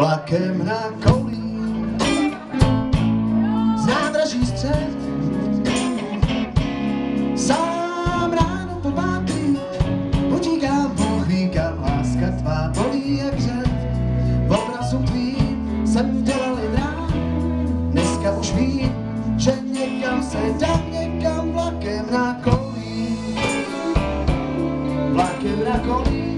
vlakem na kolí, z nádraží střed, sám ráno po pátý, utíkám, Bůh ví kam, láska tvá bolí jak řev, v obrazu tvým jsem dělal jen rád, dneska už vím, že někam se dám, někam vlakem na kolí, vlakem na kolí.